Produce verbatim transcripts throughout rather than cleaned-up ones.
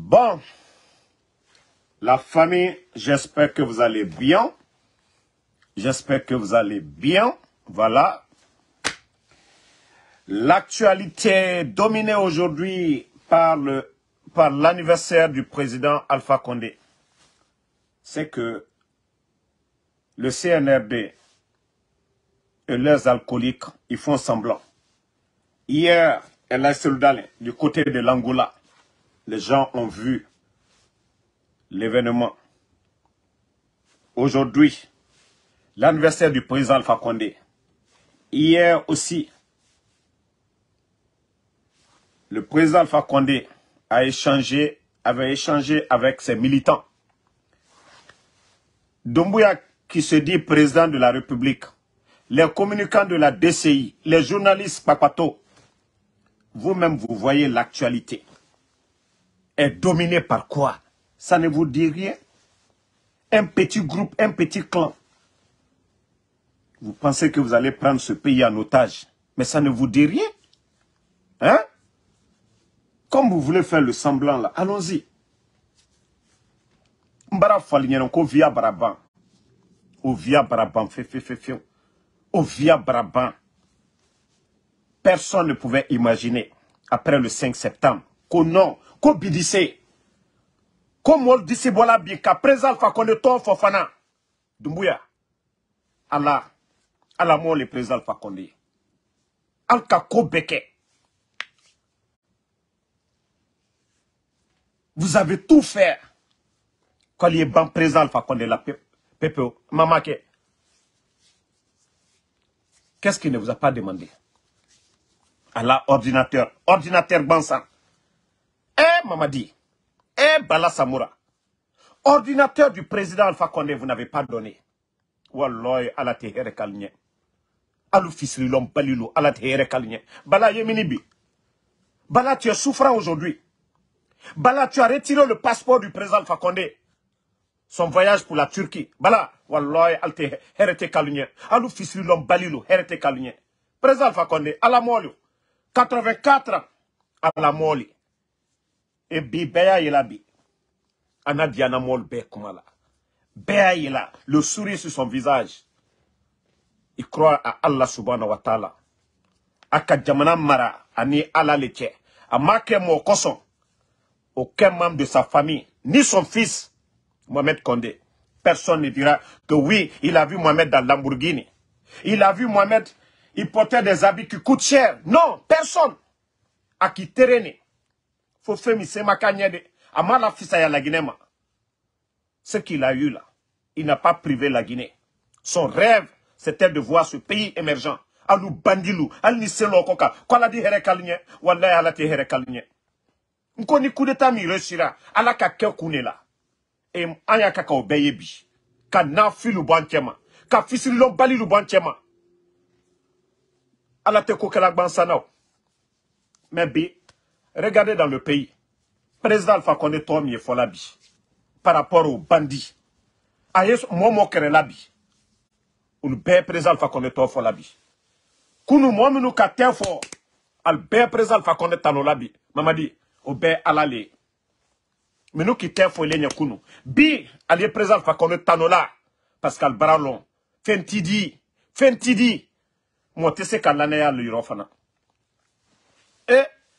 Bon, la famille, j'espère que vous allez bien. J'espère que vous allez bien. Voilà. L'actualité dominée aujourd'hui par le par l'anniversaire du président Alpha Condé, c'est que le C N R D et leurs alcooliques, ils font semblant. Hier, El Soldal, du côté de l'Angola, les gens ont vu l'événement. Aujourd'hui, l'anniversaire du président Alpha Condé. Hier aussi, le président Alpha Condé a échangé, avait échangé avec ses militants. Doumbouya qui se dit président de la République, les communicants de la D C I, les journalistes Papato, vous-même vous voyez l'actualité est dominée par quoi? Ça ne vous dit rien? Un petit groupe, un petit clan. Vous pensez que vous allez prendre ce pays en otage, mais ça ne vous dit rien? Hein? Comme vous voulez faire le semblant là, allons-y. Mbara falignon ko via Baraban. Au via Baraban, fait, fait, fait, fait. Au via Baraban. Personne ne pouvait imaginer, après le cinq septembre, qu'au nom, qu'au bidissé, qu'au mol d'ici voilà bien, qu'à présent, Alpha Condé ton Fofana, Doumbouya, Allah, Allah moi le président Alpha Condé. Alka Kobeke. Vous avez tout fait. Quand il est ban président Alpha Condé, la P P O, Mamake. Qu'est-ce qu'il ne vous a pas demandé? Allah, ordinateur, ordinateur Bansan. Eh, Mamadi, eh, Bala Samoura. Ordinateur du président Alpha Condé, vous n'avez pas donné. Wallah, Allah te here kalnye. Alou fisri l'homme balilou, Allah te here kalnye. Bala yeminibi. Bala, tu es souffrant aujourd'hui. Bala, tu as retiré le passeport du président Alpha Condé. Son voyage pour la Turquie. Bala, wallah, Allah te here kalnye. Alou fisri l'homme balilou, here kalnye. Président Alpha Condé, à la moli. quatre-vingt-quatre ans, à la moli. Et bi, beya yelabi. Ana diana mol be kumala. Beya yela, le sourire sur son visage. Il croit à Allah subhanahu wa ta'ala. Aka jamana mara, ani Allah leche. A marqué mon koson. Aucun membre de sa famille, ni son fils, Mohamed Condé. Personne ne dira que oui, il a vu Mohamed dans Lamborghini. Il a vu Mohamed, il portait des habits qui coûtent cher. Non, personne. A qui terrain. Faut faire mi sema kanyede. Ama la fissa ya la Guinée. Ce qu'il a eu là, il n'a pas privé la Guinée. Son rêve, c'était de voir ce pays émergent. Alou bandilou, al ni selo koka. Kwa la di here kalinye, wallahi ala te here kalinye. Nkoni coup d'état mi reshira, ala ka ke kune la. E anya kaka obeye bi. Ka na filu banchema. Ka fisilo balilu banchema. Ala te kokela bansana. Mais bi, regardez dans le pays. Président Alpha Condé Tom ye folabi. Par rapport aux bandits. Ayes momo kere labi. Ou le bé président Alpha Condé Tom folabi. Kunu mominu ka tefo. Al bé président Alpha Condé tano labi. Mamadi, au bé alale. Mais nous qui tefo lenye kunu. Bi, allié président Alpha Condé tano la. Pascal Baralon. Fentidi. Fentidi. Moi, tu sais qu'à l'année, il y a et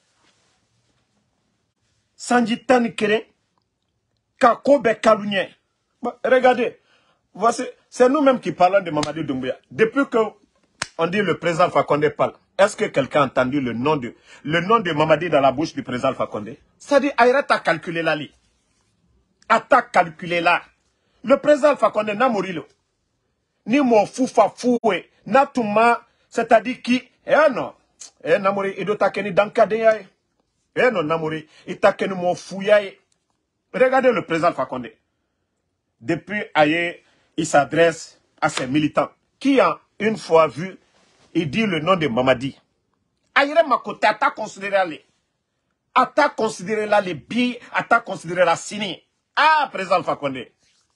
Sanjitani Kere, Kakobe Kalounie. Regardez, c'est nous-mêmes qui parlons de Mamadi Doumbouya. Depuis que on dit le président Alpha Condé parle, est-ce que quelqu'un a entendu le nom de le nom de Mamadi dans la bouche du président Alpha Condé? C'est-à-dire, arrête à calculer là. Attaque calculer là. Le président Alpha Condé n'a mouru. Ni mon foufa foué, n'a tout ma. C'est-à-dire qui, eh non, eh namori, il doit takeni dankadeyaye. Eh non, namori, il takeni mon fouyaye. Regardez le président Alpha Condé. Depuis ailleurs, il s'adresse à ses militants qui a une fois vu, il dit le nom de Mamadi. Aïre Makote, atta considéré les. Atta considéré là les billes, atta considéré la sini. Ah, président Alpha Condé.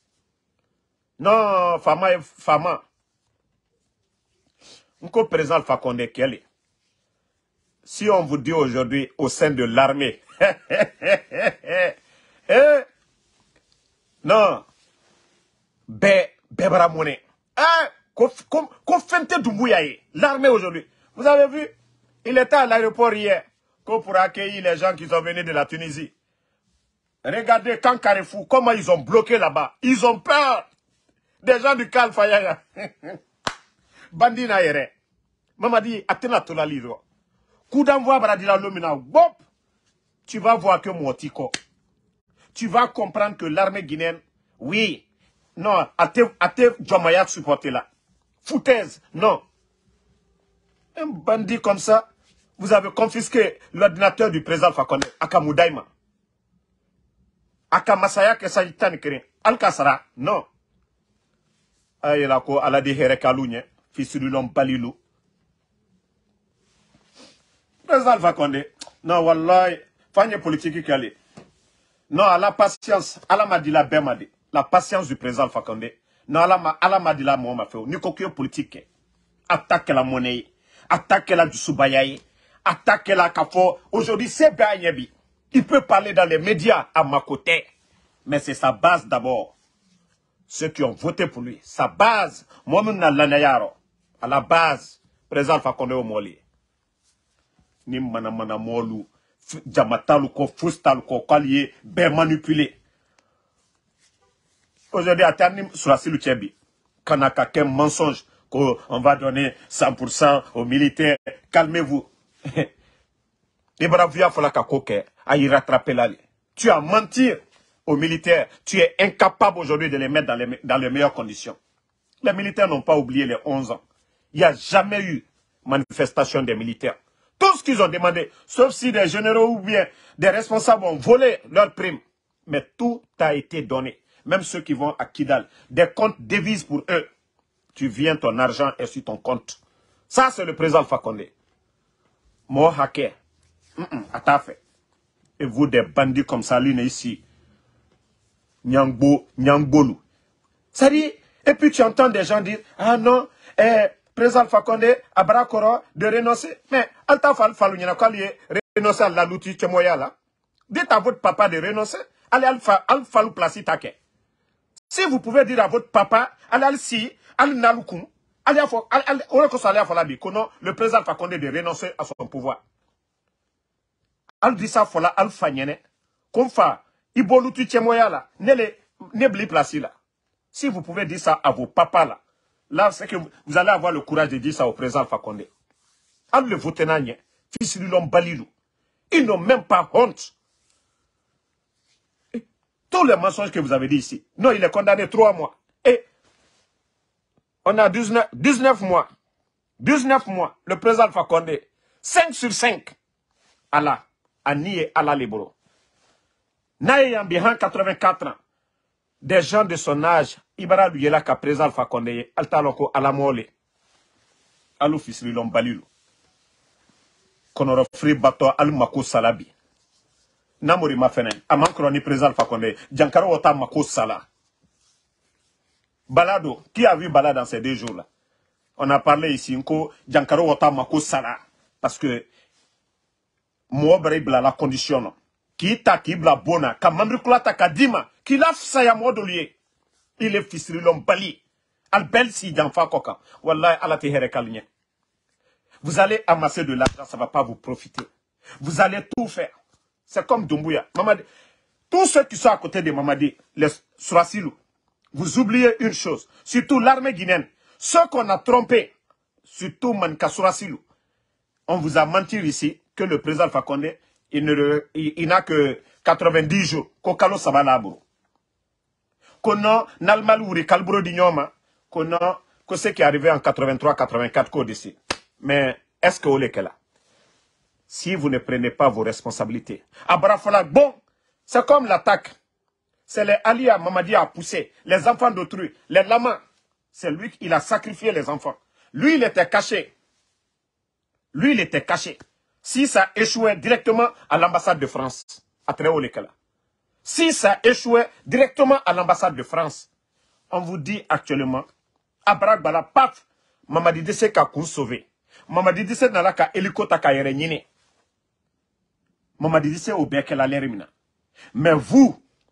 Non, Fama, Fama. Nko président Alpha Condé, quel est? Si on vous dit aujourd'hui au sein de l'armée, Eh, non. Bé, Bébara Moné. Eh, qu'on fente Doumbouyaye. L'armée aujourd'hui. Vous avez vu? Il était à l'aéroport hier. Pour accueillir les gens qui sont venus de la Tunisie. Regardez quand Carrefour, comment ils ont bloqué là-bas. Ils ont peur des gens du Kalfayaya. Bandina yere. Mamadi, atena tola lido. Coup d'envoi Baradila Lomina. Bop! Tu vas voir que Motiko. Tu vas comprendre que l'armée guinéenne, oui, non, Ate Djomaya supporter là. Foutaise, non. Un bandit comme ça, vous avez confisqué l'ordinateur du président Fakonde, Akamoudaïma. Akamasaya Kesayitan Kere. Al-Kassara, non. Ayelako, Aladi Herekalougne, fils du l'homme Balilou. Président Fakonde, non, wallahi, fanye politique qui allait. Non, à la patience, à la Madila Bemadi, la patience du président Fakonde. Non, à la Madila Mohamafeo, ni kokyo politique. Attaque la monnaie, attaque la Djoussoubayaye, attaque la Kafo. Aujourd'hui, c'est Bayebi. Il peut parler dans les médias à ma côté. Mais c'est sa base d'abord. Ceux qui ont voté pour lui. Sa base. Moi-même, à la base, président Fakonde au Moli. Ni mana mana molu, jamatalu ko, fustal ko, kaliye, ben manipulé. Aujourd'hui, à terme, sur la Silouchebi, Kanaka, quel mensonge, qu'on va donner cent pour cent aux militaires. Calmez-vous. Et bravia falaka koke, à y rattraper là. Tu as menti aux militaires. Tu es incapable aujourd'hui de les mettre dans les, dans les meilleures conditions. Les militaires n'ont pas oublié les onze ans. Il n'y a jamais eu manifestation des militaires. Tout ce qu'ils ont demandé, sauf si des généraux ou bien des responsables ont volé leurs primes. Mais tout a été donné. Même ceux qui vont à Kidal. Des comptes devises pour eux. Tu viens, ton argent est sur ton compte. Ça, c'est le président Fakonde. Moi, hacker. Mm -mm, à ta fait. Et vous, des bandits comme Saline ici. Nyangbo, Nyangbolu. Ça dit, et puis tu entends des gens dire, ah non, eh, président Fakonde, Abrakoro, de renoncer. Mais, Alta Fal Falou, il y a quoi lié, renoncer à la louti, Tchemoya là. Dites à votre papa de renoncer, allez Alpha, Alpha Falou placer take. Si vous pouvez dire à votre papa, allez Alci, allez Naloukoum, allez à Fo, allez, on est allé à Folabi, que non, le président Fakonde de renoncer à son pouvoir. Al disa fola al fanyene, comme fa, ibolutu Tchemoya là, ne le, ne bli placer là. Si vous pouvez dire ça à vos papas là, là, c'est que vous, vous allez avoir le courage de dire ça au président Fakonde. Al le votenanye, fils de l'homme Balilou. Ils n'ont même pas honte. Et tous les mensonges que vous avez dit ici. Non, il est condamné trois mois. Et on a dix-neuf, dix-neuf mois. dix-neuf mois. Le président Fakonde. cinq sur cinq. Allah. Aniye Allah Libro. Naye Yambihan, quatre-vingt-quatre ans. Des gens de son âge, Ibara Luyela ka président Fakonde, Altaloko Alamole, Alou Fisri Lombalilou, Konoro Free Bato Alou Mako Salabi, Namori Mafenen, Amankroni président Fakonde, Jankaro Wota Mako Sala. Balado, qui a vu Balado dans ces deux jours-là? On a parlé ici, Nko, Jankaro Wota Mako Sala, parce que Mouabre Ibla la condition, qui ta qui bla bona, Kamamrikula Takadima, qui l'a fait modoulier. Il est fils de l'homme bali. Al bel si d'enfant coca. Wallah, ala te here kalinye. Vous allez amasser de l'argent, ça ne va pas vous profiter. Vous allez tout faire. C'est comme Doumbouya. Mamadi. Tous ceux qui sont à côté de Mamadi, les Surasilou, vous oubliez une chose. Surtout l'armée guinéenne. Ceux qu'on a trompés, surtout Manka Surasilou, on vous a menti ici que le président Fakonde, il n'a il, il que quatre-vingt-dix jours. Kokalo Sabalabou. Kono, Nalmalouri, Kalbro Dignoma, Kono, que ce qui est arrivé en quatre-vingt-trois quatre-vingt-quatre code ici. Mais, est-ce que vous l'êtes là? Si vous ne prenez pas vos responsabilités. Abrafola, bon, c'est comme l'attaque. C'est les Alia Mamadi a poussé, les enfants d'autrui, les lamas. C'est lui qui a sacrifié les enfants. Lui, il était caché. Lui, il était caché. Si ça échouait directement à l'ambassade de France, à Tréolekala. Si ça échouait directement à l'ambassade de France, on vous dit actuellement, Abrak Bala, paf, Mamadi Disse ka kou sauvé. Mamadi Disse nala ka hélicoptère ka yerenyine. Mamadi Disse au bec la l'erimina. Mais vous,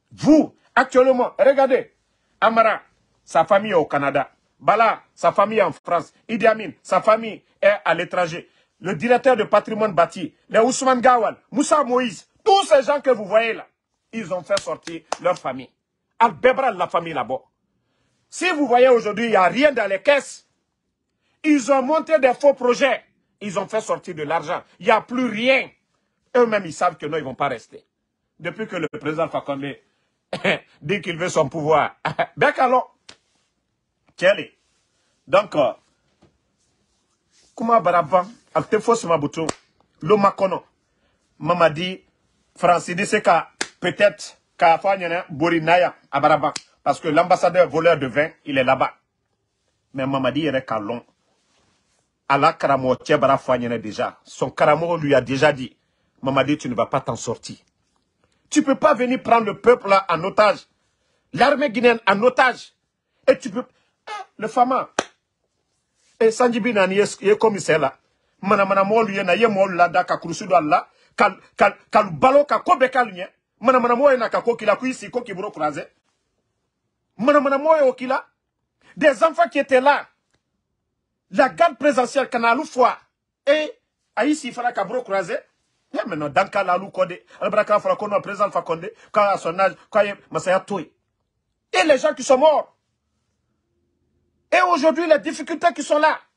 Vous, actuellement, regardez, Amara, sa famille est au Canada. Bala, sa famille est en France. Idi Amin, sa famille est à l'étranger. Le directeur de patrimoine bâti, les Ousmane Gawal, Moussa Moïse, tous ces gens que vous voyez là, ils ont fait sortir leur famille. Al-Bebra, la famille là-bas. Si vous voyez aujourd'hui, il n'y a rien dans les caisses. Ils ont monté des faux projets. Ils ont fait sortir de l'argent. Il n'y a plus rien. Eux-mêmes, ils savent que non, ils ne vont pas rester. Depuis que le président Fakonde dit qu'il veut son pouvoir. Ben alors, Kelly. Donc, euh, comment Baraban, Altefos Mabutu, le Makono, Mamadi, Francis Disseka, peut-être, Kafanyana, Borinaya, à Baraban. Parce que l'ambassadeur voleur de vin, il est là-bas. Mais Mamadi est calon. Allah Karamo Tchebara Fanyana déjà. Son Karamo lui a déjà dit, Mamadi, tu ne vas pas t'en sortir. Tu ne peux pas venir prendre le peuple là en otage. L'armée guinéenne en otage. Et tu peux... Ah, le Fama. Et Sanjibi Nani est commissaire là. Mana mana mo lui na ye mo la da ka kurusu do Allah. Kal kal kal balo ka ko be kal nye. Mana mana mo na ka ko kila ku ici ko ki bro croisé. Mana mana mo yo kila. Des enfants qui étaient là. La garde présidentielle kanalou fois. Et Aïssi fera ka bro croisé. Mais maintenant, dans le cas là, Albraka Farakono, président Fakonde, quand à son âge, quand il Masaya Toy. Et les gens qui sont morts. Et aujourd'hui, les difficultés qui sont là.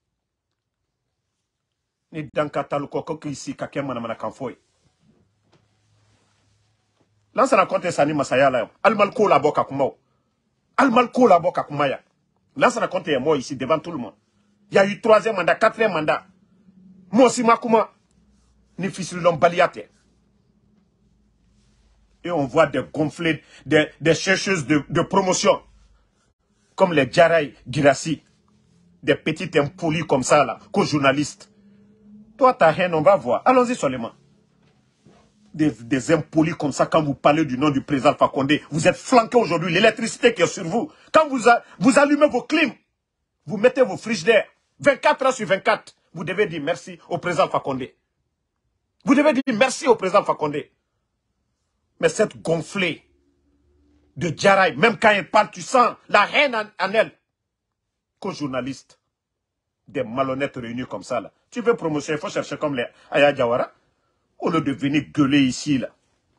Ni dans le cas là, ici, Kakem Manamana Kanfoy. Là, ça raconte Sani Masaya là. Almalko la boka kumao. Almalko la boka kumaya. Là, ça raconte moi ici devant tout le monde. Il y a eu troisième mandat, quatrième mandat. Moi aussi, Makuma. Ni fils l'homme baliate. Et on voit des gonflés, des, des chercheuses de, de promotion, comme les Djaraï Girassi, des petits impolis comme ça, là, qu'aux journalistes. Toi, ta haine, on va voir. Allons-y seulement. Des, des impolis comme ça, quand vous parlez du nom du président Fakonde, vous êtes flanqué aujourd'hui, l'électricité qui est sur vous. Quand vous, a, vous allumez vos clims, vous mettez vos frigidaires, vingt-quatre heures sur vingt-quatre, vous devez dire merci au président Fakonde. Vous devez dire merci au président Fakonde. Mais cette gonflée de Djaraï, même quand elle parle, tu sens la haine en, en elle. Qu'aux journalistes, des malhonnêtes réunis comme ça, là. Tu veux promotion, il faut chercher comme les Aya Diawara. Au lieu de venir gueuler ici, là.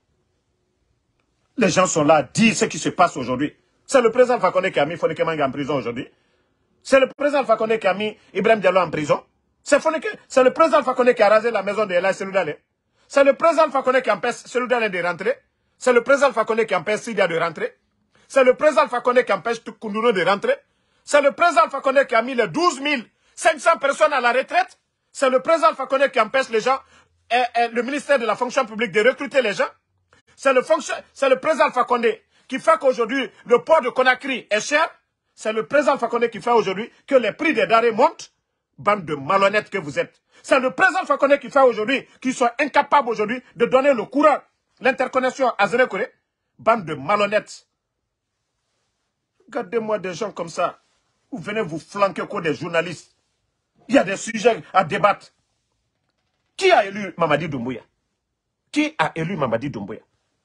Les gens sont là à dire ce qui se passe aujourd'hui. C'est le président Fakonde qui a mis Foneke Manga en prison aujourd'hui. C'est le président Fakonde qui a mis Ibrahim Diallo en prison. C'est le président Fakonde qui a rasé la maison de Ella Seloudane. C'est le président Fakonde qui empêche Seloudane de rentrer. C'est le président Fakonde qui empêche Sidia de rentrer. C'est le président Fakonde qui empêche Kundouno de rentrer. C'est le président Fakonde qui a mis les douze mille cinq cents personnes à la retraite. C'est le président Fakonde qui empêche les gens, et, et le ministère de la fonction publique de recruter les gens. C'est le, le président Fakonde qui fait qu'aujourd'hui le port de Conakry est cher. C'est le président Fakonde qui fait aujourd'hui que les prix des denrées montent. Bande de malhonnêtes que vous êtes. C'est le président Fakonde qui fait aujourd'hui, qui sont incapables aujourd'hui de donner le courant, l'interconnexion à Zéné-Koré. Bande de malhonnêtes. Regardez-moi des gens comme ça. Vous venez vous flanquer comme des journalistes. Il y a des sujets à débattre. Qui a élu Mamadi Doumbouya? Qui a élu Mamadi Doumbouya?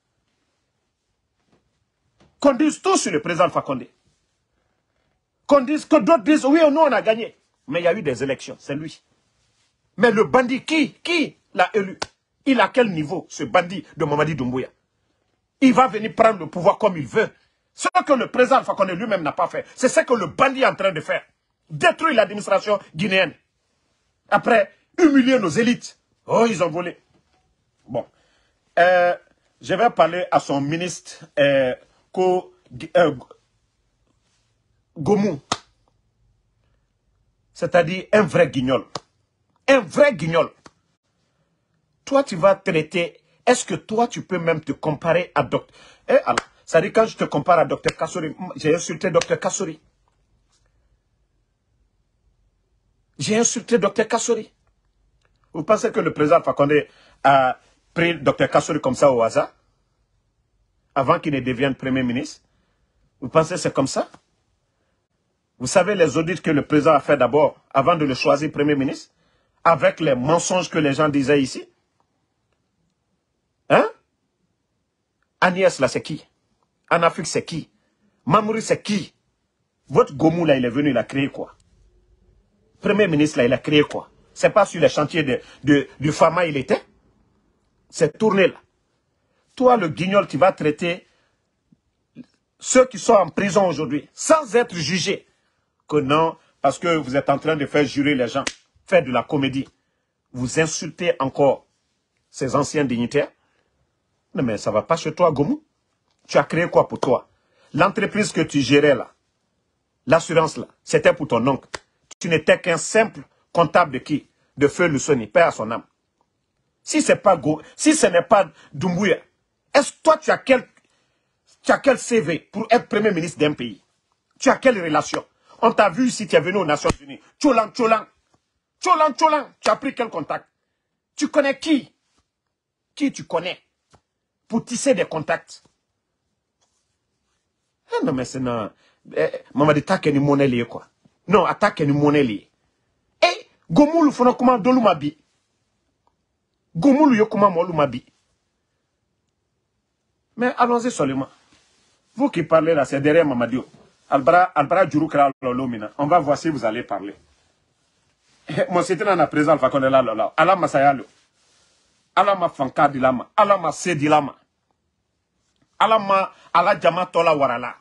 Qu'on dise tout sur le président Fakonde. Qu'on dise que d'autres disent oui ou non on a gagné. Mais il y a eu des élections, c'est lui. Mais le bandit, qui Qui l'a élu? Il a quel niveau, ce bandit de Mamadi Doumbouya? Il va venir prendre le pouvoir comme il veut. Ce que le président Fakonde lui-même n'a pas fait, c'est ce que le bandit est en train de faire. Détruire l'administration guinéenne. Après, humilier nos élites. Oh, ils ont volé. Bon. Euh, je vais parler à son ministre, euh, Ko, euh, Gomou. C'est-à-dire un vrai guignol. Un vrai guignol. Toi, tu vas traiter... Est-ce que toi, tu peux même te comparer à docteur... Eh, alors, ça dit quand je te compare à docteur Kassori, j'ai insulté docteur Kassori. J'ai insulté docteur Kassori. Vous pensez que le président Fakonde a pris docteur Kassori comme ça au hasard? Avant qu'il ne devienne premier ministre? Vous pensez que c'est comme ça? Vous savez les audits que le président a fait d'abord, avant de le choisir Premier ministre, avec les mensonges que les gens disaient ici. Hein? Agnès, là, c'est qui? En Afrique, c'est qui? Mamouri, c'est qui? Votre Gomou, là, il est venu, il a créé quoi? Premier ministre, là, il a créé quoi? C'est pas sur les chantiers de, de, du Fama, il était? C'est tourné, là. Toi, le guignol, tu vas traiter ceux qui sont en prison aujourd'hui, sans être jugés. Que non, parce que vous êtes en train de faire jurer les gens, faire de la comédie. Vous insultez encore ces anciens dignitaires. Non, mais ça ne va pas chez toi, Gomou. Tu as créé quoi pour toi? L'entreprise que tu gérais là, l'assurance là, c'était pour ton oncle. Tu n'étais qu'un simple comptable de qui? De Feu Lusoni, paix à son âme. Si, c'est pas Go, si ce n'est pas Doumbouya, est-ce que toi tu as quel, tu as quel C V pour être premier ministre d'un pays? Tu as quelle relation? On t'a vu ici, tu es venu aux Nations Unies. Tcholan, tcholan. Tcholan, tcholan. Tu as pris quel contact? Tu connais qui? Qui tu connais? Pour tisser des contacts. Eh non, mais c'est non. Eh, maman dit t'as qu'une monnaie liée, quoi. Non, attaque une monnaie liée. Eh, Gomoulou, faut comment dolou mabi. Gomoulou, yo comment molou mabi. Mais allons-y seulement. Vous qui parlez là, c'est derrière Mamadio. Albara, Albara Djurukra Lolomina. On va voir si vous allez parler. Moi, c'était dans la présence, Alpha Condela Lola. Allah Masayalo. Allah ma fanka dilama. Allah ma se dilama. Allah ma, Allah jama tola warala.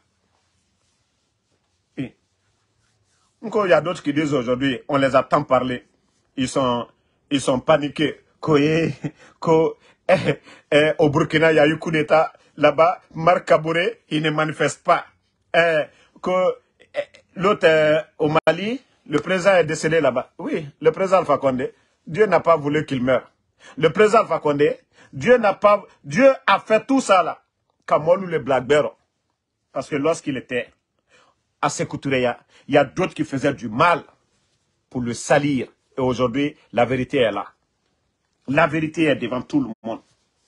Et, encore, il y a d'autres qui disent aujourd'hui, on les attend parler. Ils sont, ils sont paniqués. Koye, ko, eh, eh, au Burkina, il y a eu coup d'état. Là-bas, Marc Kabouré, il ne manifeste pas. Eh, que eh, l'autre euh, au Mali, le président est décédé là-bas. Oui, le président Alpha Condé, Dieu n'a pas voulu qu'il meure. Le président Alpha Condé, Dieu n'a pas, Dieu a fait tout ça là. Kamolou le Blackberry. Parce que lorsqu'il était à Sékou Touré, il y a, a d'autres qui faisaient du mal pour le salir. Et aujourd'hui, la vérité est là. La vérité est devant tout le monde.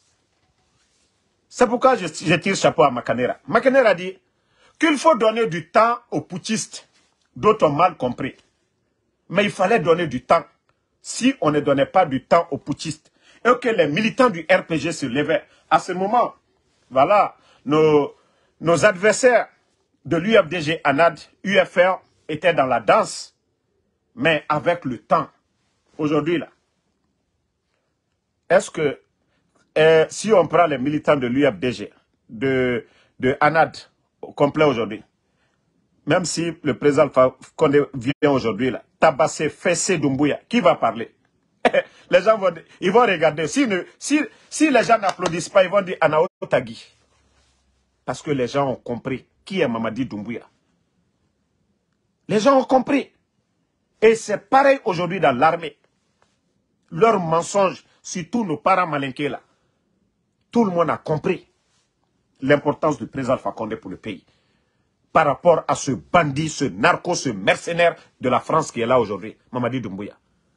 C'est pourquoi je, je tire chapeau à Makanera. Makanera dit qu'il faut donner du temps aux putschistes. D'autres ont mal compris. Mais il fallait donner du temps. Si on ne donnait pas du temps aux putschistes et que les militants du R P G se levaient, à ce moment, voilà, nos, nos adversaires de l'U F D G, ANAD, U F R étaient dans la danse. Mais avec le temps, aujourd'hui là, est-ce que euh, si on prend les militants de l'U F D G, de, de ANAD au complet aujourd'hui, même si le président Condé vient aujourd'hui là, tabasser, fesser Doumbouya, qui va parler? Les gens vont, ils vont regarder. Si, ne, si, si les gens n'applaudissent pas, ils vont dire Anao Tagui. Parce que les gens ont compris qui est Mamadi Doumbouya. Les gens ont compris. Et c'est pareil aujourd'hui dans l'armée. Leurs mensonges, surtout nos parents malinqués là. Tout le monde a compris l'importance du président Alpha Condé pour le pays. Par rapport à ce bandit, ce narco, ce mercenaire de la France qui est là aujourd'hui, Mamadi Doumbouya.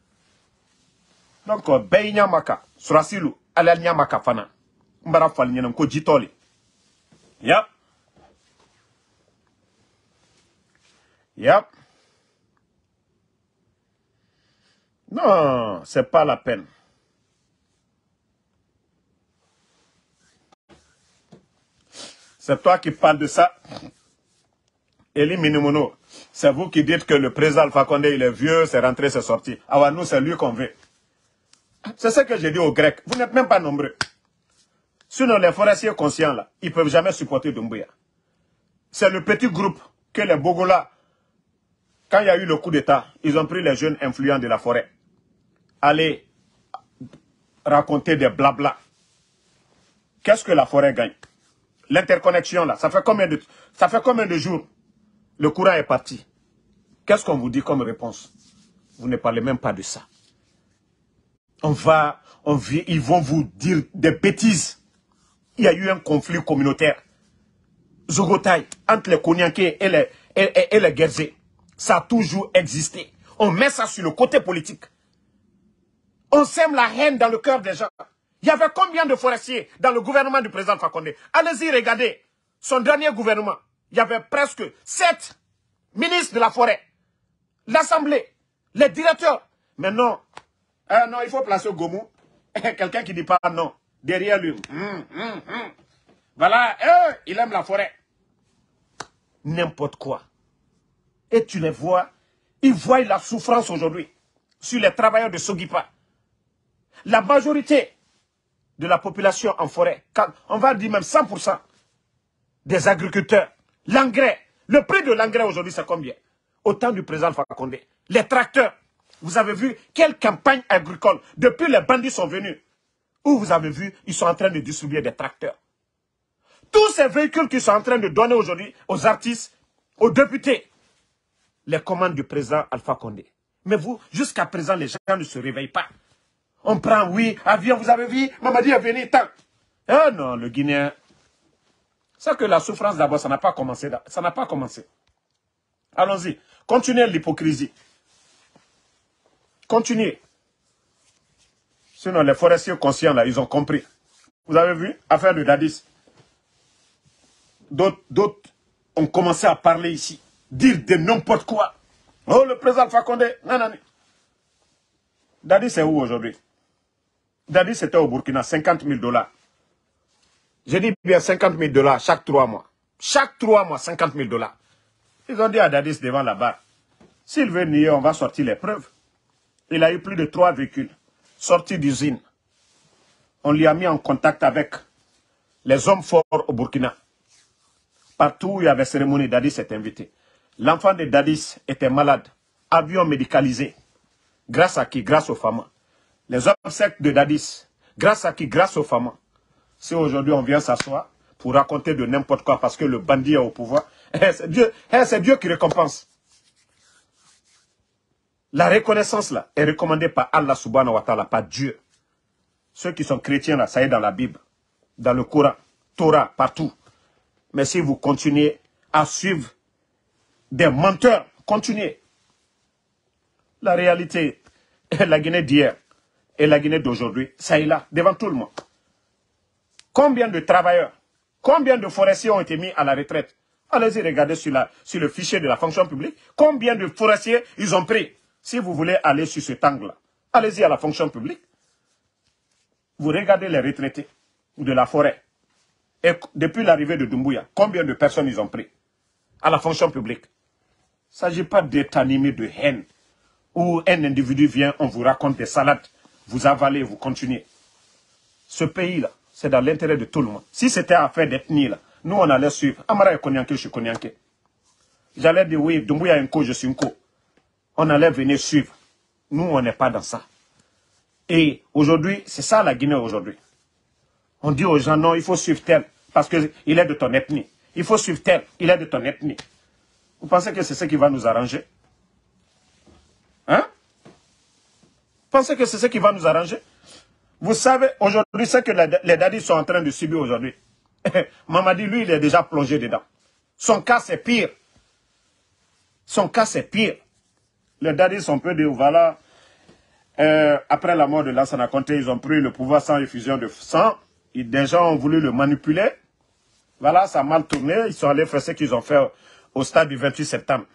Donc, Beynya Maka, Surasilu, Alanya Maka Fana, Mbara Falnyanam Ko Jitoli. Yep. Yep. Non, c'est pas la peine. C'est toi qui parles de ça. Eli Minimono, c'est vous qui dites que le président Alpha Condé, il est vieux, c'est rentré, c'est sorti. Alors nous, c'est lui qu'on veut. C'est ce que j'ai dit aux Grecs. Vous n'êtes même pas nombreux. Sinon, les forestiers conscients, là, ils ne peuvent jamais supporter Doumbouya. C'est le petit groupe que les Bogola, quand il y a eu le coup d'État, ils ont pris les jeunes influents de la forêt. Aller raconter des blabla. Qu'est-ce que la forêt gagne? L'interconnexion, là, ça fait combien de, ça fait combien de jours? Le courant est parti. Qu'est-ce qu'on vous dit comme réponse? Vous ne parlez même pas de ça. On va, on vit, ils vont vous dire des bêtises. Il y a eu un conflit communautaire. Zogotaï, entre les Konyanké et les, et, et, et les Guerzé. Ça a toujours existé. On met ça sur le côté politique. On sème la haine dans le cœur des gens. Il y avait combien de forestiers dans le gouvernement du président Alpha Condé? Allez-y, regardez. Son dernier gouvernement, il y avait presque sept ministres de la forêt. L'Assemblée, les directeurs. Mais non, euh, non, il faut placer Gomou. Quelqu'un qui ne dit pas non. Derrière lui. Hum, hum, hum. Voilà, euh, il aime la forêt. n'importe quoi. Et tu les vois, ils voient la souffrance aujourd'hui sur les travailleurs de Sogipa. La majorité de la population en forêt, on va dire même cent pour cent des agriculteurs, l'engrais, le prix de l'engrais aujourd'hui c'est combien? Au temps du président Alpha Condé. Les tracteurs, vous avez vu quelle campagne agricole, depuis les bandits sont venus, où vous avez vu, ils sont en train de distribuer des tracteurs. Tous ces véhicules qu'ils sont en train de donner aujourd'hui aux artistes, aux députés, les commandes du président Alpha Condé. Mais vous, jusqu'à présent, les gens ne se réveillent pas. On prend, oui, avion, vous avez vu, Mamadi est venu, tant. Ah non, le Guinéen, c'est que la souffrance d'abord, ça n'a pas commencé. Ça n'a pas commencé. Allons-y, continuez l'hypocrisie. Continuez. Sinon, les forestiers conscients, là, ils ont compris. Vous avez vu, affaire de Dadis. D'autres ont commencé à parler ici, dire de n'importe quoi. Oh, le président Alpha Condé, non, non, non. Dadis, c'est où aujourd'hui? Dadis, c'était au Burkina, cinquante mille dollars. J'ai dit bien cinquante mille dollars chaque trois mois. Chaque trois mois, cinquante mille dollars. Ils ont dit à Dadis devant la barre, s'il veut nier, on va sortir les preuves. Il a eu plus de trois véhicules sortis d'usine. On lui a mis en contact avec les hommes forts au Burkina. Partout où il y avait cérémonie, Dadis est invité. L'enfant de Dadis était malade, avion médicalisé. Grâce à qui? Grâce aux femmes. Les obsèques de Dadis, grâce à qui? Grâce aux femmes. Si aujourd'hui on vient s'asseoir pour raconter de n'importe quoi parce que le bandit est au pouvoir, c'est Dieu, c'est Dieu qui récompense. La reconnaissance là est recommandée par Allah subhanahu wa ta'ala, par Dieu. Ceux qui sont chrétiens là, ça est dans la Bible, dans le Coran, Torah, partout. Mais si vous continuez à suivre des menteurs, continuez. La réalité, la Guinée d'hier et la Guinée d'aujourd'hui, ça est là, devant tout le monde. Combien de travailleurs, combien de forestiers ont été mis à la retraite? Allez-y regarder sur, la, sur le fichier de la fonction publique. Combien de forestiers ils ont pris? Si vous voulez aller sur cet angle-là, allez-y à la fonction publique. Vous regardez les retraités de la forêt. Et depuis l'arrivée de Doumbouya, combien de personnes ils ont pris à la fonction publique? Il ne s'agit pas d'être animé de haine. Où un individu vient, on vous raconte des salades. Vous avalez, vous continuez. Ce pays-là, c'est dans l'intérêt de tout le monde. Si c'était affaire d'ethnie, là, nous, on allait suivre. Amara est Konyanké, je suis Konyanké. J'allais dire, oui, Doumbouya est un co, je suis un co. On allait venir suivre. Nous, on n'est pas dans ça. Et aujourd'hui, c'est ça la Guinée aujourd'hui. On dit aux gens, non, il faut suivre tel, parce qu'il est de ton ethnie. Il faut suivre tel, il est de ton ethnie. Vous pensez que c'est ce qui va nous arranger? Hein? Vous pensez que c'est ce qui va nous arranger? Vous savez, aujourd'hui, ce que les dadis sont en train de subir aujourd'hui. Mamadi, lui, il est déjà plongé dedans. Son cas, c'est pire. Son cas, c'est pire. Les dadis ont peu de... Voilà, euh, après la mort de Lansana Conté, ils ont pris le pouvoir sans effusion de sang. Et des gens ont voulu le manipuler. Voilà, ça a mal tourné. Ils sont allés faire ce qu'ils ont fait au stade du vingt-huit septembre.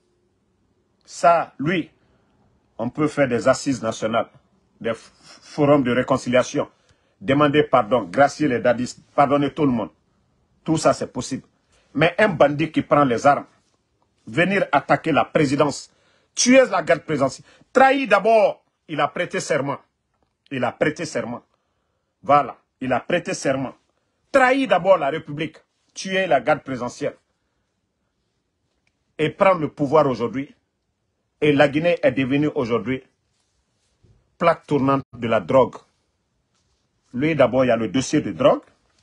Ça, lui, on peut faire des assises nationales, des forums de réconciliation, demander pardon, gracier les dadis, pardonner tout le monde. Tout ça, c'est possible. Mais un bandit qui prend les armes, venir attaquer la présidence, tuer la garde présidentielle, trahir d'abord, il a prêté serment. Il a prêté serment. Voilà, il a prêté serment. Trahir d'abord la République, tuer la garde présidentielle. Et prendre le pouvoir aujourd'hui. Et la Guinée est devenue aujourd'hui plaque tournante de la drogue. Lui, d'abord, il y a le dossier de drogue.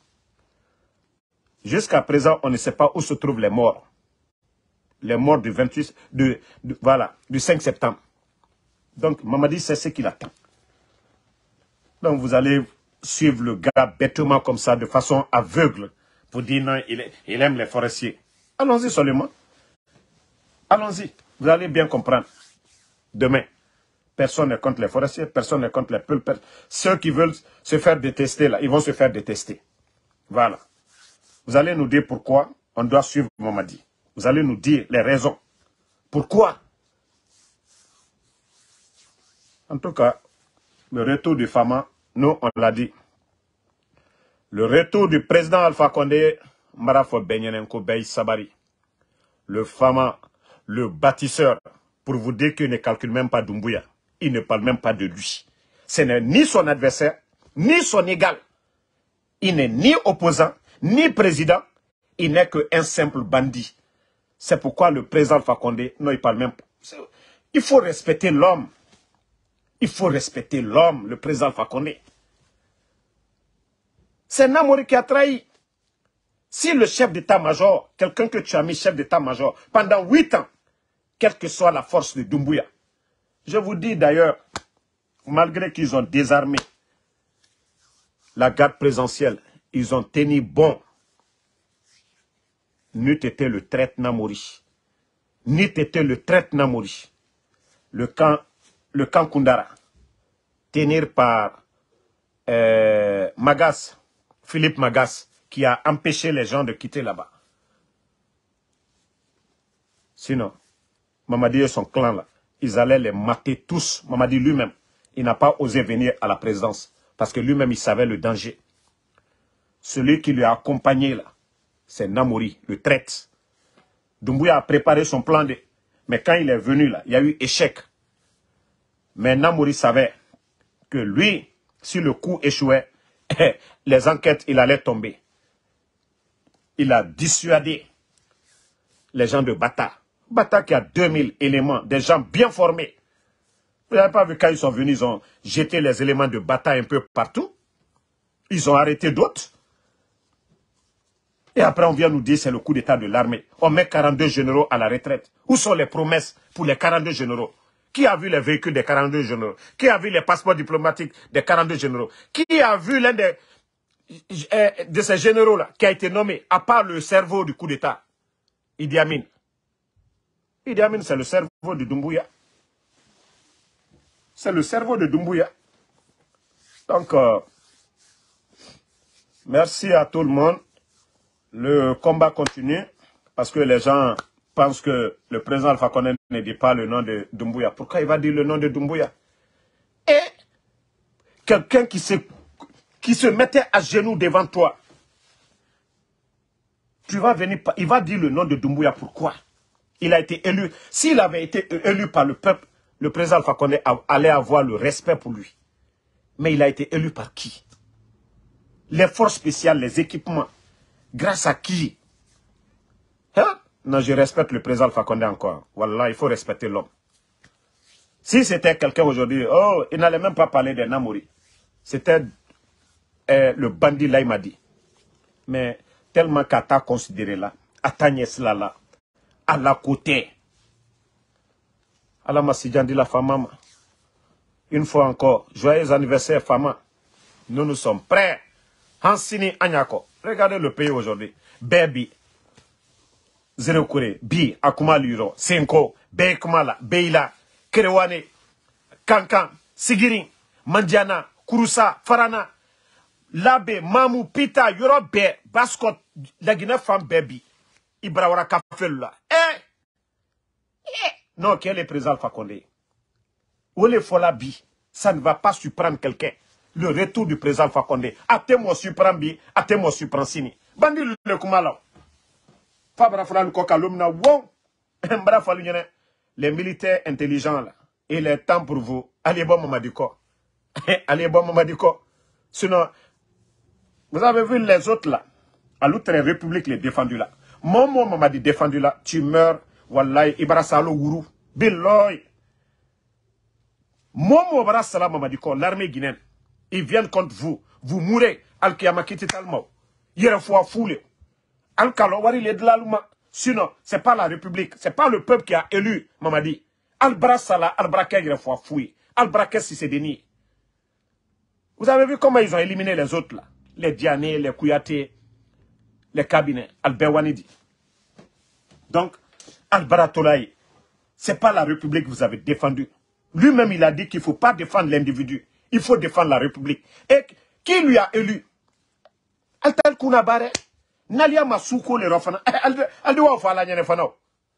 Jusqu'à présent, on ne sait pas où se trouvent les morts. Les morts du vingt-huit, de, de, voilà, du cinq septembre. Donc, Mamadi, c'est ce qu'il attend. Donc, vous allez suivre le gars bêtement comme ça, de façon aveugle, pour dire non, il, est, il aime les forestiers. Allons-y seulement. Allons-y. Vous allez bien comprendre. Demain, personne n'est contre les forestiers, personne n'est contre les peuples. Ceux qui veulent se faire détester, là, ils vont se faire détester. Voilà. Vous allez nous dire pourquoi on doit suivre Mamadi. Vous allez nous dire les raisons. Pourquoi? En tout cas, le retour du Fama, nous, on l'a dit. Le retour du président Alpha Condé, Marafo Benyenenko Bey Sabari. le Fama, le bâtisseur, pour vous dire qu'il ne calcule même pas Doumbouya. Il ne parle même pas de lui. Ce n'est ni son adversaire, ni son égal. Il n'est ni opposant, ni président. Il n'est qu'un simple bandit. C'est pourquoi le président Alpha Condé, non, il parle même pas. Il faut respecter l'homme. Il faut respecter l'homme, le président Alpha Condé. C'est Namori qui a trahi. Si le chef d'état-major, quelqu'un que tu as mis chef d'état-major pendant huit ans, quelle que soit la force de Doumbouya, je vous dis d'ailleurs, malgré qu'ils ont désarmé la garde présidentielle, ils ont tenu bon. N'eût été le traite Namori. N'eût été le traite Namori. Le camp, le camp Koundara, tenir par euh, Magas, Philippe Magas, qui a empêché les gens de quitter là-bas. Sinon, Mamadi et son clan là, ils allaient les mater tous. Mamadi lui-même, il n'a pas osé venir à la présidence parce que lui-même, il savait le danger. Celui qui lui a accompagné là, c'est Namori, le traite. Doumbouya a préparé son plan de... Mais quand il est venu là, il y a eu échec. Mais Namori savait que lui, si le coup échouait, les enquêtes, il allait tomber. Il a dissuadé les gens de Bata. Bata qui a deux mille éléments, des gens bien formés. Vous n'avez pas vu quand ils sont venus, ils ont jeté les éléments de Bata un peu partout. Ils ont arrêté d'autres. Et après, on vient nous dire c'est le coup d'état de l'armée. On met quarante-deux généraux à la retraite. Où sont les promesses pour les quarante-deux généraux? Qui a vu les véhicules des quarante-deux généraux? Qui a vu les passeports diplomatiques des quarante-deux généraux? Qui a vu l'un des, de ces généraux-là qui a été nommé, à part le cerveau du coup d'état? Idi Amin. Idi Amin, c'est le cerveau de Doumbouya. C'est le cerveau de Doumbouya. Donc, euh, merci à tout le monde. Le combat continue parce que les gens pensent que le président Alpha Condé ne dit pas le nom de Doumbouya. Pourquoi il va dire le nom de Doumbouya? Et quelqu'un qui se, qui se mettait à genoux devant toi, tu vas venir, il va dire le nom de Doumbouya. Pourquoi? Il a été élu. S'il avait été élu par le peuple, le président Alpha Condé allait avoir le respect pour lui. Mais il a été élu par qui? Les forces spéciales, les équipements. Grâce à qui? Hein? Non, je respecte le président Alpha Condé encore. Wallah, il faut respecter l'homme. Si c'était quelqu'un aujourd'hui, oh, il n'allait même pas parler des Namori. C'était euh, le bandit là, il m'a dit. Mais tellement qu'à t'a considéré là, à ta nièce là, là, à la côté. Allah Massidjan dit la femme. Une fois encore, joyeux anniversaire, femme. Nous nous sommes prêts. Hansini Anyako. Regardez le pays aujourd'hui. Baby. Zero Kure. Bi. Akuma Luro. Senko. Bekumala. Beila. Kerewane. Kankan. Sigirin. Mandiana. Kurusa. Farana. Labe. Mamou. Pita. Yorobe. Baskot. Lagina femme baby. Ibrawara Kafelula. Eh. Eh. Non, quel est le président Alpha Condé? Où les Folabi? Ça ne va pas surprendre quelqu'un. Le retour du président Alpha Condé. Atemo Suprambi, Atemo Supransini. Bandi le Kumala. Fabra Fran Kokalumna, won. Les militaires intelligents là. Il est temps pour vous. Allez bon Mamadiko. Allez bon Mamadiko. Sinon, vous avez vu les autres là. À l'autre république les défendus là. Mon mot Mamadi défendu là. Tu meurs. Wallahi Ibrasalo Wuru. Biloy. Momo Bara Salam Mamadiko, l'armée guinéenne. Ils viennent contre vous. Vous mourrez. Al-Kiyama Kititalmo. Hier fois foulé. Al-Kalo Wari le de l'Alma. Sinon, c'est pas la République. C'est pas le peuple qui a élu Mamadi. Al-Brasala, Al-Braka, hier fois fouillé. Al-Braka, si c'est dénié. Vous avez vu comment ils ont éliminé les autres là? Les Diané, les Kouyaté, les cabinets. Al-Bewanidi. Donc, Al-Baratolaï. C'est pas la République que vous avez défendue. Lui-même, il a dit qu'il ne faut pas défendre l'individu. Il faut défendre la République. Et qui lui a élu? Altal Kounabare. Nalia Masuko le Rofana. Aldewa Fala Nyanefano.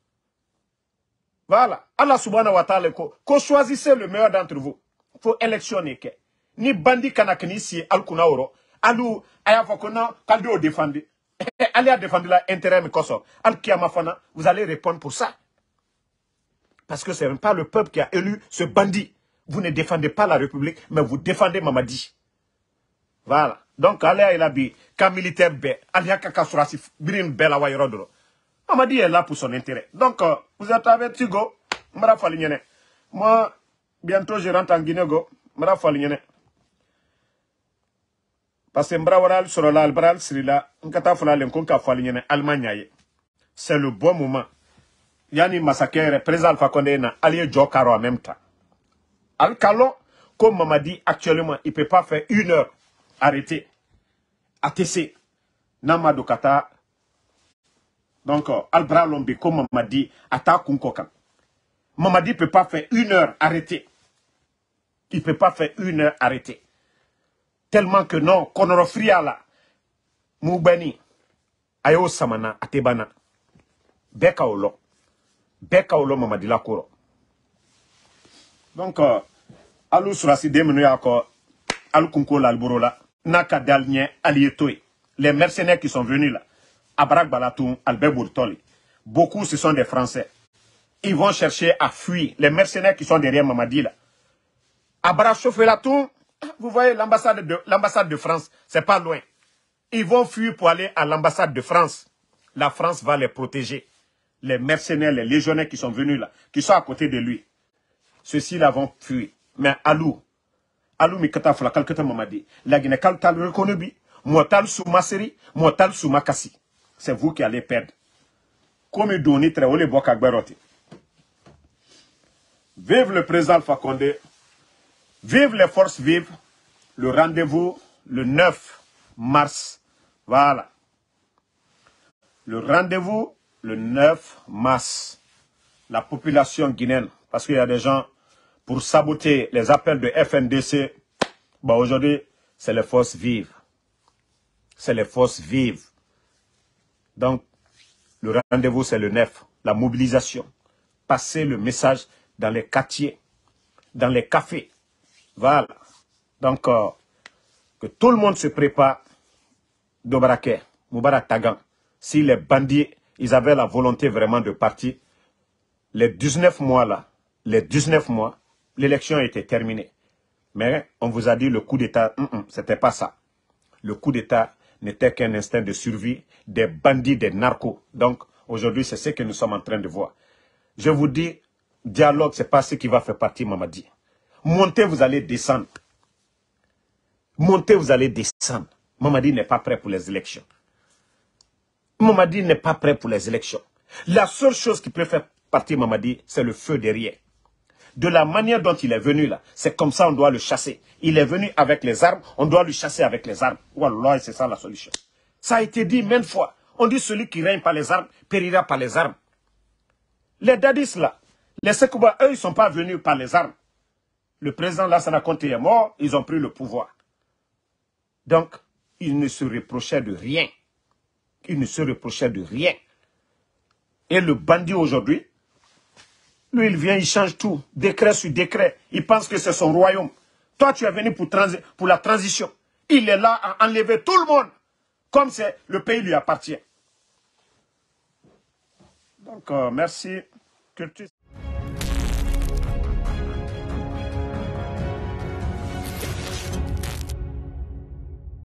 Voilà. Allah subhanahu wa ta'ala. Qu'on choisisse le meilleur d'entre vous. Il faut électionner. Ni bandi kanakni si al kunaoro. Alou ayafakona kaldo défendu. Allez à défendre l'intérêt de Kosovo. Al-Kiamafana, vous allez répondre pour ça. Parce que ce n'est pas le peuple qui a élu ce bandit. Vous ne défendez pas la République, mais vous défendez Mamadi. Voilà. Donc, allez à Elabi, quand militaire B, allez à Kakasurasi, Birin Bela Wayrodro. Mamadi est là pour son intérêt. Donc, euh, vous êtes avec Tigo, Mara Falignene. Moi, bientôt, je rentre en Guinée, go, Mara Falignene. Parce que Mbrawal sur la Albral Srila, Nkata Falalen Konka Falignene, Allemagne. C'est le bon moment. Yani massacre, président Alpha Condé na allié Joe Caro en même temps. Al-Kalon, comme Mamadi, actuellement, il ne peut pas faire une heure arrêté. A T C. Namadou Kata. Donc, Albra Lombe, comme Mamadi, Ata Kunkokan. Mamadi ne peut pas faire une heure arrêté. Il ne peut pas faire une heure arrêté. Tellement que non, Konorofria là, Moubani, Ayo Samana, Atebana, Beka Olo. Beka Olo Mamadi la Koro. Donc, euh, Alou Surasi Demenu Yako, Alou Kunko l'Alborola, Naka Dalnien, Alietoy. Les mercenaires qui sont venus là, Abrak Balatoum, Albert Bourtoli, beaucoup ce sont des Français. Ils vont chercher à fuir. Les mercenaires qui sont derrière Mamadi là. Abrak Chauffelatou, vous voyez l'ambassade de, l'ambassade de France, c'est pas loin. Ils vont fuir pour aller à l'ambassade de France. La France va les protéger. Les mercenaires, les légionnaires qui sont venus là, qui sont à côté de lui. Ceux-ci là vont fuir. Mais Alou, Alou Mikata Fala Kalkata Mamadi, la Guinée Kaltal Rekonobi, Motal Soumaseri, Motal Soumakasi. C'est vous qui allez perdre. Comme Doni Treole Bokagberote. Vive le président Alpha Condé. Vive les forces vives. Le rendez-vous le neuf mars. Voilà. Le rendez-vous le neuf mars. La population guinéenne, parce qu'il y a des gens pour saboter les appels de F N D C. Bah aujourd'hui, c'est les forces vives. C'est les forces vives. Donc, le rendez-vous, c'est le neuf. La mobilisation. Passer le message dans les quartiers, dans les cafés. Voilà. Donc, euh, que tout le monde se prépare. Dobarake, Moubarak Tagan. Si les bandits, ils avaient la volonté vraiment de partir, les dix-neuf mois là, les dix-neuf mois, l'élection était terminée. Mais on vous a dit le coup d'État, mm -mm, c'était pas ça. Le coup d'État n'était qu'un instinct de survie des bandits, des narcos. Donc, aujourd'hui, c'est ce que nous sommes en train de voir. Je vous dis, dialogue, c'est pas ce qui va faire partie Mamadi. Montez, vous allez descendre. Montez, vous allez descendre. Mamadi n'est pas prêt pour les élections. Mamadi n'est pas prêt pour les élections. La seule chose qui peut faire partir Mamadi, c'est le feu derrière. De la manière dont il est venu là, c'est comme ça on doit le chasser. Il est venu avec les armes, on doit le chasser avec les armes. Wallah, c'est ça la solution. Ça a été dit maintes fois. On dit celui qui règne par les armes, périra par les armes. Les dadis là, les Sekouba, eux, ils ne sont pas venus par les armes. Le président Lassana Conté est mort, ils ont pris le pouvoir. Donc, ils ne se reprochaient de rien. Ils ne se reprochaient de rien. Et le bandit aujourd'hui, lui, il vient, il change tout. Décret sur décret. Il pense que c'est son royaume. Toi, tu es venu pour, pour la transition. Il est là à enlever tout le monde. Comme c'est le pays lui appartient. Donc, euh, merci. Culture.